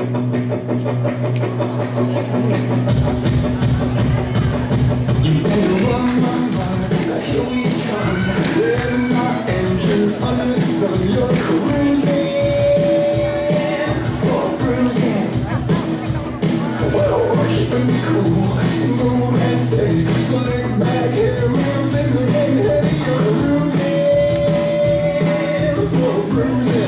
You better run, run, run, here we come. Revving our engines under the sun. You're cruising for bruising. Well, we're keeping it cool, single and steady. So lay back here, real things are getting heavy. You're cruising for bruising.